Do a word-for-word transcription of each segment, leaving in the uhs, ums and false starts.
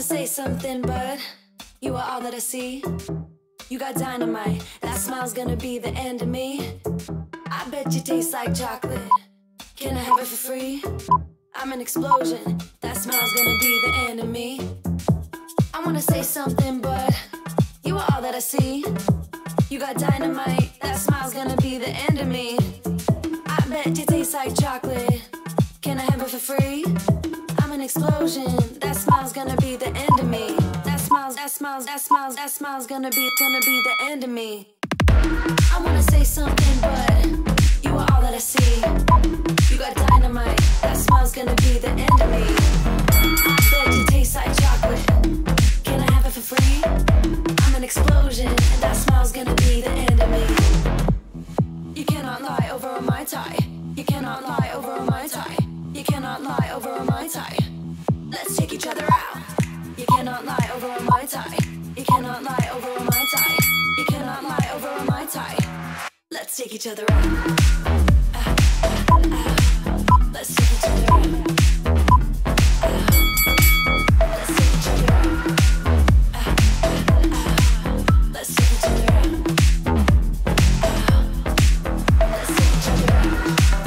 say something, but you are all that I see. You got dynamite, that smile's gonna be the end of me. I bet you taste like chocolate. Can I have it for free? I'm an explosion, that smile's gonna be the end of me. I wanna say something, but you are all that I see. You got dynamite, that smile's gonna be the end of me. I bet you taste like chocolate. Can I have it for free? I'm an explosion, that smile's gonna be the end of me. That smiles, that smiles, that smiles, that smile's gonna be, gonna be the end of me. I wanna say something, but you are all that I see. You got dynamite, that smile's gonna be the end of me. I bet you taste like chocolate. Can I have it for free? I'm an explosion, and that smile's gonna be the end of me. You cannot lie over a Mai Tai. You cannot lie over a Mai Tai. You cannot lie over a Mai Tai. Let's take each other out. You cannot lie over a Mai Tai. You cannot lie over a Mai Tai. You cannot lie over a Mai Tai. Let's take each other out. Ah, ah, ah. Let's take each other out. Ah, let's take each other out. Ah, ah, ah. Let's take each other out. Ah, let's take each other out.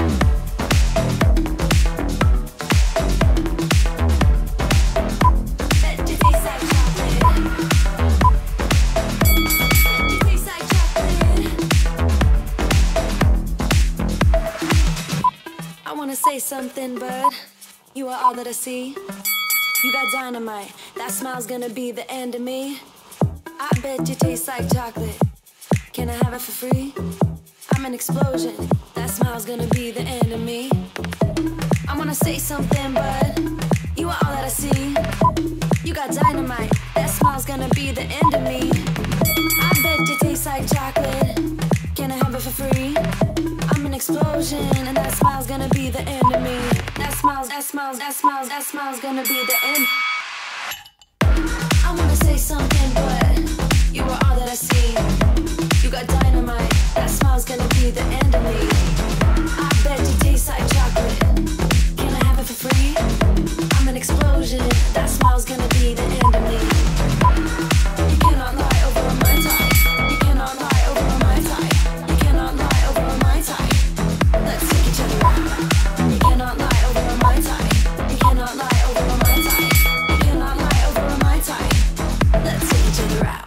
Bet you taste like chocolate. Bet you taste like chocolate. I wanna say something, but you are all that I see. You got dynamite, that smile's gonna be the end of me. I bet you taste like chocolate. Can I have it for free? I'm an explosion, that smile's gonna be the end of me. I wanna say something, but you are all that I see. You got dynamite, that smile's gonna be the end of me. I bet you taste like chocolate. Can I have it for free? I'm an explosion, and that smile's gonna be the end of me. That smiles, that smiles, that smiles, that smile's gonna be the end. I wanna say something, but you are all that I see. You got dynamite, that smile's gonna be the end of me. I bet you taste like chocolate. Can I have it for free? I'm an explosion, that smile's gonna be the end of me. You cannot lie over a Mai Tai. You cannot lie over a Mai Tai. You cannot lie over a Mai Tai. Let's take each other out. You cannot lie over a Mai Tai. You cannot lie over a Mai Tai. You cannot lie over a Mai Tai. Let's take each other out.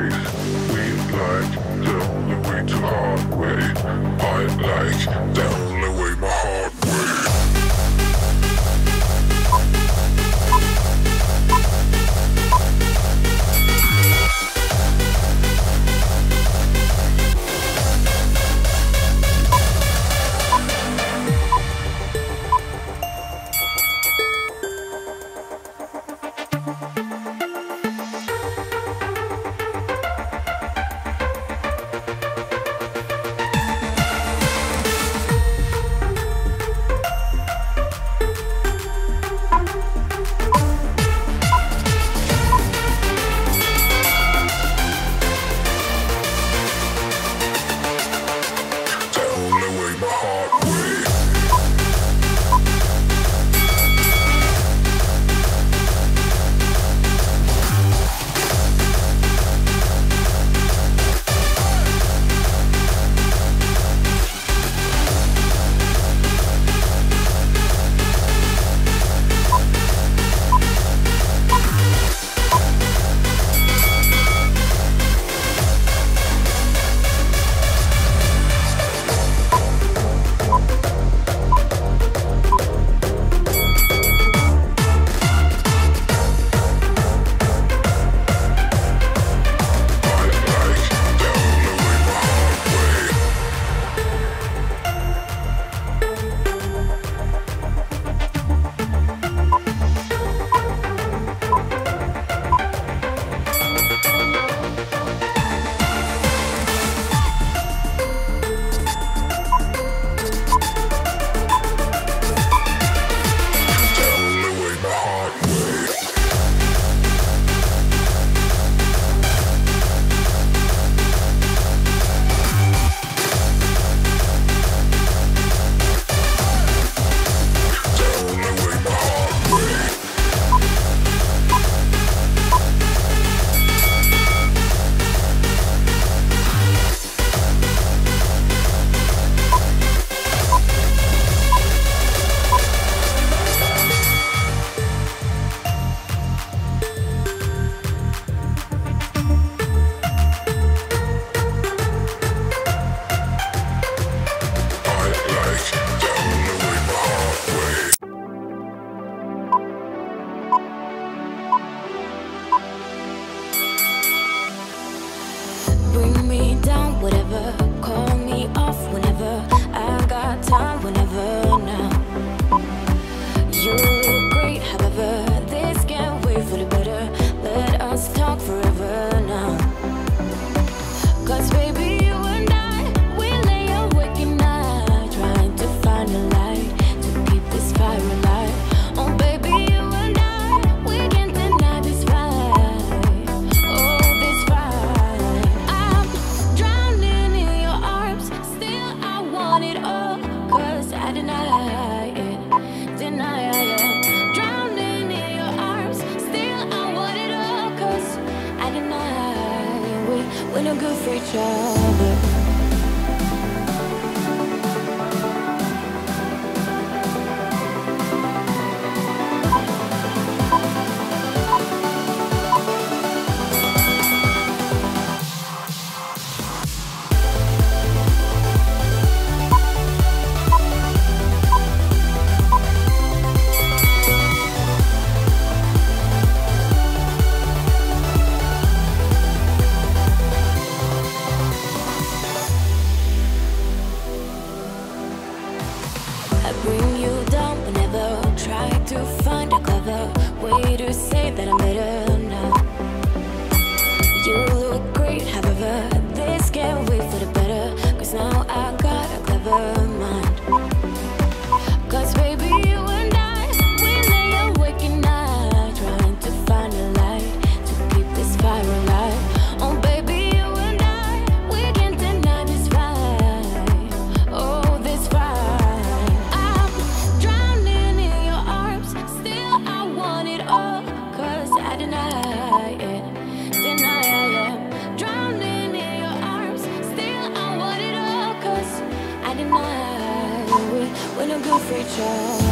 When a good free child